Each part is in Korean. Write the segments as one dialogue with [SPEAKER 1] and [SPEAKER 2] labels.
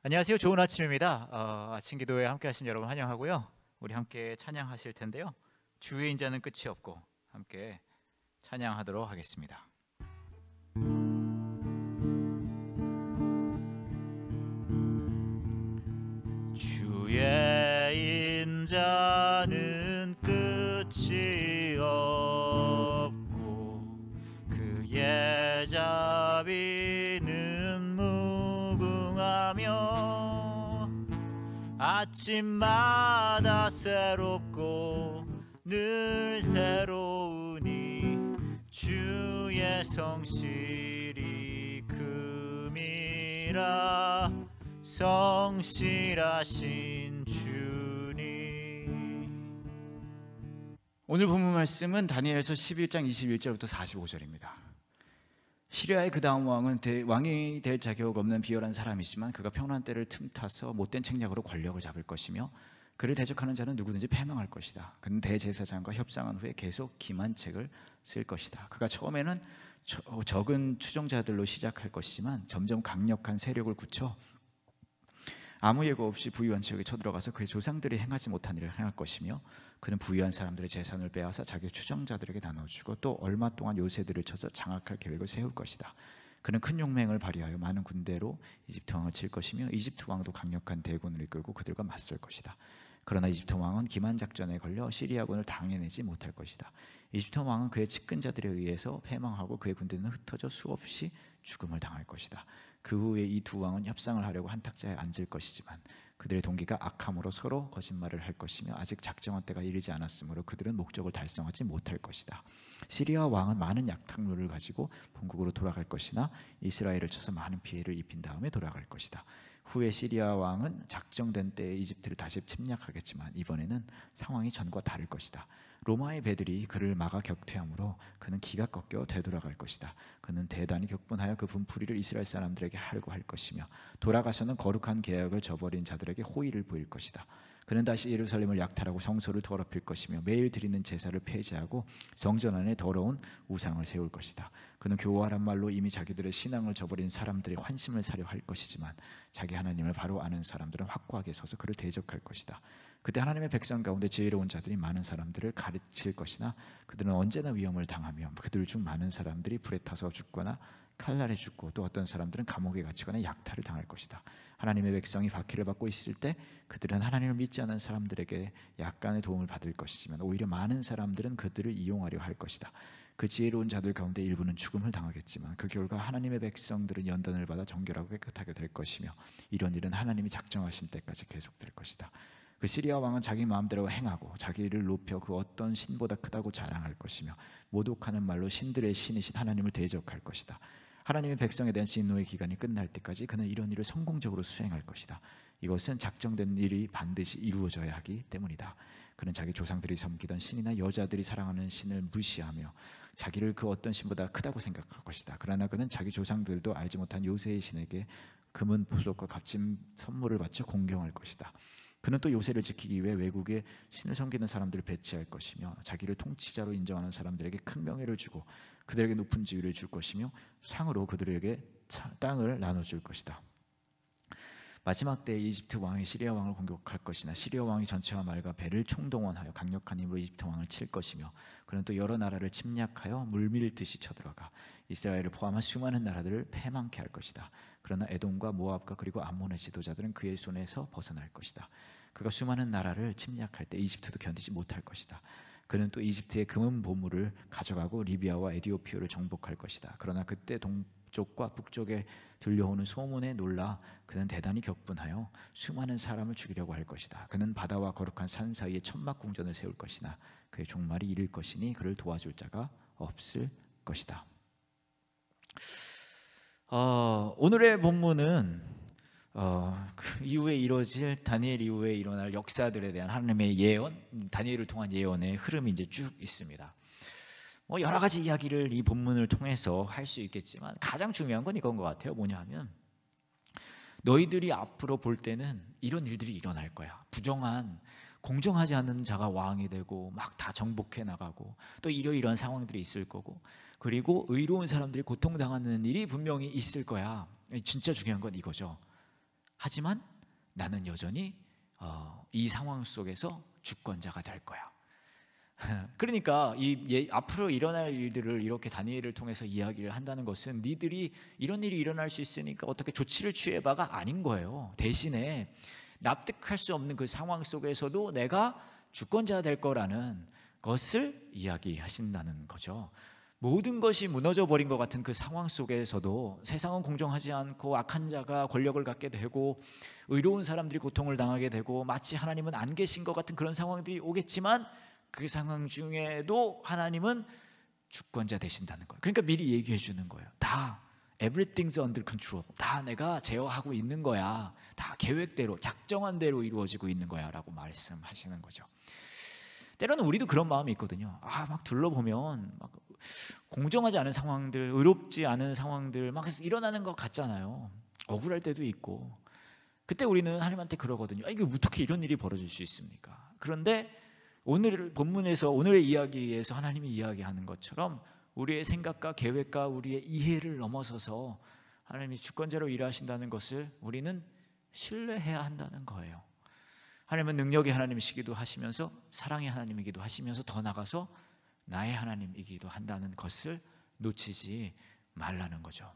[SPEAKER 1] 안녕하세요. 좋은 아침입니다. 아침 기도에 함께 하신 여러분 환영하고요. 우리 함께 찬양하실 텐데요. 주의 인자는 끝이 없고 함께 찬양하도록 하겠습니다. 주의 인자는 끝이 없고 그의 자비는 무궁하며 아침마다 새롭고 늘 새로우니 주의 성실이 금이라 성실하신 주님. 오늘 본문 말씀은 다니엘서 11장 21절부터 45절입니다. 시리아의 그 다음 왕은 왕이 될 자격 없는 비열한 사람이지만 그가 평안한 때를 틈타서 못된 책략으로 권력을 잡을 것이며 그를 대적하는 자는 누구든지 패망할 것이다. 그는 대제사장과 협상한 후에 계속 기만책을 쓸 것이다. 그가 처음에는 적은 추종자들로 시작할 것이지만 점점 강력한 세력을 굳혀 아무 예고 없이 부유한 지역에 쳐들어가서 그의 조상들이 행하지 못한 일을 행할 것이며 그는 부유한 사람들의 재산을 빼앗아 자기 추종자들에게 나눠주고 또 얼마 동안 요새들을 쳐서 장악할 계획을 세울 것이다. 그는 큰 용맹을 발휘하여 많은 군대로 이집트 왕을 칠 것이며 이집트 왕도 강력한 대군을 이끌고 그들과 맞설 것이다. 그러나 이집트 왕은 기만작전에 걸려 시리아군을 당해내지 못할 것이다. 이집트 왕은 그의 측근자들에 의해서 패망하고 그의 군대는 흩어져 수없이 죽음을 당할 것이다. 그 후에 이 두 왕은 협상을 하려고 한 탁자에 앉을 것이지만 그들의 동기가 악함으로 서로 거짓말을 할 것이며 아직 작정한 때가 이르지 않았으므로 그들은 목적을 달성하지 못할 것이다. 시리아 왕은 많은 약탈물을 가지고 본국으로 돌아갈 것이나 이스라엘을 쳐서 많은 피해를 입힌 다음에 돌아갈 것이다. 후에 시리아 왕은 작정된 때에 이집트를 다시 침략하겠지만 이번에는 상황이 전과 다를 것이다. 로마의 배들이 그를 막아 격퇴하므로 그는 기가 꺾여 되돌아갈 것이다. 그는 대단히 격분하여 그 분풀이를 이스라엘 사람들에게 하려고 할 것이며 돌아가서는 거룩한 계약을 저버린 자들에게 호의를 보일 것이다. 그는 다시 예루살렘을 약탈하고 성소를 더럽힐 것이며 매일 드리는 제사를 폐지하고 성전 안에 더러운 우상을 세울 것이다. 그는 교활한 말로 이미 자기들의 신앙을 저버린 사람들의 환심을 사려 할 것이지만 자기 하나님을 바로 아는 사람들은 확고하게 서서 그를 대적할 것이다. 그때 하나님의 백성 가운데 지혜로운 자들이 많은 사람들을 가르칠 것이나 그들은 언제나 위험을 당하며 그들 중 많은 사람들이 불에 타서 죽거나 칼날에 죽고 또 어떤 사람들은 감옥에 갇히거나 약탈을 당할 것이다. 하나님의 백성이 박해를 받고 있을 때 그들은 하나님을 믿지 않는 사람들에게 약간의 도움을 받을 것이지만 오히려 많은 사람들은 그들을 이용하려 할 것이다. 그 지혜로운 자들 가운데 일부는 죽음을 당하겠지만 그 결과 하나님의 백성들은 연단을 받아 정결하고 깨끗하게 될 것이며 이런 일은 하나님이 작정하신 때까지 계속될 것이다. 그 시리아 왕은 자기 마음대로 행하고 자기를 높여 그 어떤 신보다 크다고 자랑할 것이며 모독하는 말로 신들의 신이신 하나님을 대적할 것이다. 하나님의 백성에 대한 진노의 기간이 끝날 때까지 그는 이런 일을 성공적으로 수행할 것이다. 이것은 작정된 일이 반드시 이루어져야 하기 때문이다. 그는 자기 조상들이 섬기던 신이나 여자들이 사랑하는 신을 무시하며 자기를 그 어떤 신보다 크다고 생각할 것이다. 그러나 그는 자기 조상들도 알지 못한 요새의 신에게 금은 보석과 값진 선물을 바쳐 공경할 것이다. 그는 또 요새를 지키기 위해 외국에 신을 섬기는 사람들을 배치할 것이며 자기를 통치자로 인정하는 사람들에게 큰 명예를 주고 그들에게 높은 지위를 줄 것이며 상으로 그들에게 땅을 나눠줄 것이다. 마지막 때에 이집트 왕이 시리아 왕을 공격할 것이나 시리아 왕이 전체와 말과 배를 총동원하여 강력한 힘으로 이집트 왕을 칠 것이며 그는 또 여러 나라를 침략하여 물밀듯이 쳐들어가 이스라엘을 포함한 수많은 나라들을 패망케 할 것이다. 그러나 에돔과 모압과 그리고 암몬의 지도자들은 그의 손에서 벗어날 것이다. 그가 수많은 나라를 침략할 때 이집트도 견디지 못할 것이다. 그는 또 이집트의 금은 보물을 가져가고 리비아와 에디오피아를 정복할 것이다. 그러나 그때 동쪽과 북쪽에 들려오는 소문에 놀라 그는 대단히 격분하여 수많은 사람을 죽이려고 할 것이다. 그는 바다와 거룩한 산 사이에 천막 궁전을 세울 것이나 그의 종말이 이를 것이니 그를 도와줄 자가 없을 것이다. 오늘의 본문은 그 이후에 이뤄질 다니엘 이후에 일어날 역사들에 대한 하나님의 예언, 다니엘을 통한 예언의 흐름이 이제 쭉 있습니다. 여러 가지 이야기를 이 본문을 통해서 할 수 있겠지만 가장 중요한 건 이건 것 같아요. 뭐냐 하면 너희들이 앞으로 볼 때는 이런 일들이 일어날 거야. 부정한 공정하지 않은 자가 왕이 되고 막 다 정복해 나가고 또 이러이러한 상황들이 있을 거고 그리고 의로운 사람들이 고통당하는 일이 분명히 있을 거야. 진짜 중요한 건 이거죠. 하지만 나는 여전히 이 상황 속에서 주권자가 될 거야. 그러니까 앞으로 일어날 일들을 이렇게 다니엘을 통해서 이야기를 한다는 것은 니들이 이런 일이 일어날 수 있으니까 어떻게 조치를 취해봐가 아닌 거예요. 대신에 납득할 수 없는 그 상황 속에서도 내가 주권자가 될 거라는 것을 이야기하신다는 거죠. 모든 것이 무너져 버린 것 같은 그 상황 속에서도 세상은 공정하지 않고 악한 자가 권력을 갖게 되고 의로운 사람들이 고통을 당하게 되고 마치 하나님은 안 계신 것 같은 그런 상황들이 오겠지만 그 상황 중에도 하나님은 주권자 되신다는 거예요. 그러니까 미리 얘기해 주는 거예요. 다 everything's under control. 다 내가 제어하고 있는 거야. 다 계획대로 작정한 대로 이루어지고 있는 거야 라고 말씀하시는 거죠. 때로는 우리도 그런 마음이 있거든요. 막 둘러보면 막 공정하지 않은 상황들, 의롭지 않은 상황들 막 일어나는 것 같잖아요. 억울할 때도 있고. 그때 우리는 하나님한테 그러거든요. 이게 어떻게 이런 일이 벌어질 수 있습니까? 그런데 오늘 본문에서 오늘의 이야기에서 하나님이 이야기하는 것처럼 우리의 생각과 계획과 우리의 이해를 넘어서서 하나님이 주권자로 일하신다는 것을 우리는 신뢰해야 한다는 거예요. 하나님은 능력의 하나님이시기도 하시면서 사랑의 하나님이기도 하시면서 더 나아가서 나의 하나님이기도 한다는 것을 놓치지 말라는 거죠.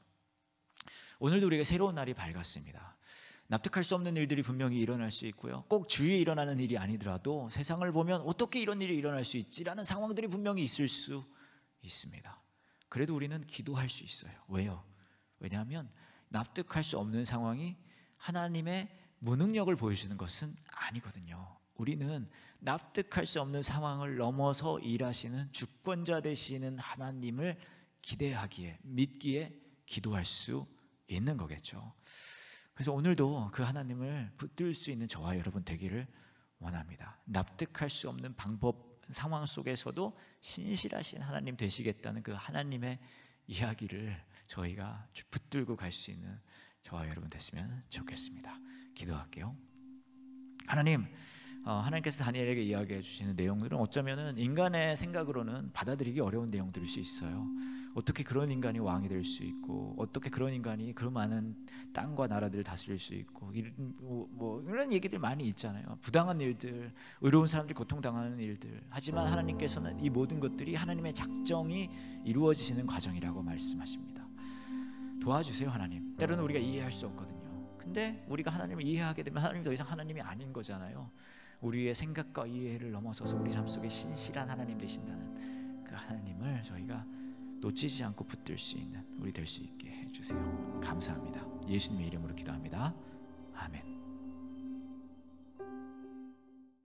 [SPEAKER 1] 오늘도 우리에게 새로운 날이 밝았습니다. 납득할 수 없는 일들이 분명히 일어날 수 있고요. 꼭 주위에 일어나는 일이 아니더라도 세상을 보면 어떻게 이런 일이 일어날 수 있지라는 상황들이 분명히 있을 수 있습니다. 그래도 우리는 기도할 수 있어요. 왜요? 왜냐하면 납득할 수 없는 상황이 하나님의 무능력을 보여주는 것은 아니거든요. 우리는 납득할 수 없는 상황을 넘어서 일하시는 주권자 되시는 하나님을 기대하기에, 믿기에 기도할 수 있는 거겠죠. 그래서 오늘도 그 하나님을 붙들 수 있는 저와 여러분 되기를 원합니다. 납득할 수 없는 방법, 상황 속에서도 신실하신 하나님 되시겠다는 그 하나님의 이야기를 저희가 붙들고 갈 수 있는 저와 여러분 됐으면 좋겠습니다. 기도할게요. 하나님, 하나님께서 다니엘에게 이야기해 주시는 내용들은 어쩌면은 인간의 생각으로는 받아들이기 어려운 내용들일 수 있어요. 어떻게 그런 인간이 왕이 될 수 있고, 어떻게 그런 인간이 그 많은 땅과 나라들을 다스릴 수 있고, 이런 얘기들 많이 있잖아요. 부당한 일들, 의로운 사람들이 고통당하는 일들. 하지만 하나님께서는 이 모든 것들이 하나님의 작정이 이루어지시는 과정이라고 말씀하십니다. 도와주세요, 하나님. 때로는 우리가 이해할 수 없거든요. 근데 우리가 하나님을 이해하게 되면 하나님이 더 이상 하나님이 아닌 거잖아요. 우리의 생각과 이해를 넘어서서 우리 삶 속에 신실한 하나님 되신다는 그 하나님을 저희가 놓치지 않고 붙들 수 있는 우리 될 수 있게 해주세요. 감사합니다. 예수님의 이름으로 기도합니다. 아멘.